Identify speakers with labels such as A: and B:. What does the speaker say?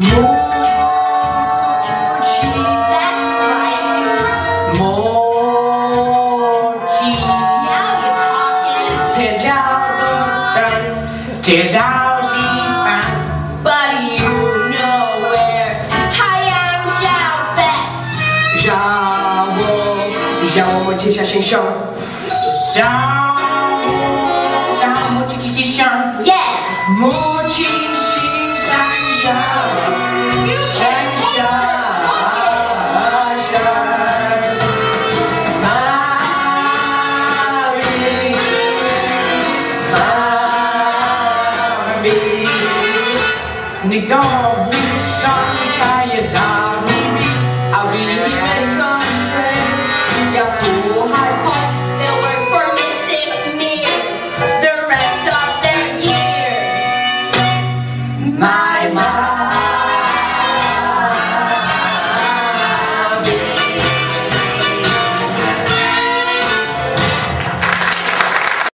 A: Tears out she found, but you know where Taiyang Xiao best. 让我接下心上，让我接地上，母亲心上上，山上。你跟我比上台也差你比，啊比你更对，要不害怕。They work for me 6 years, the rest of their years. My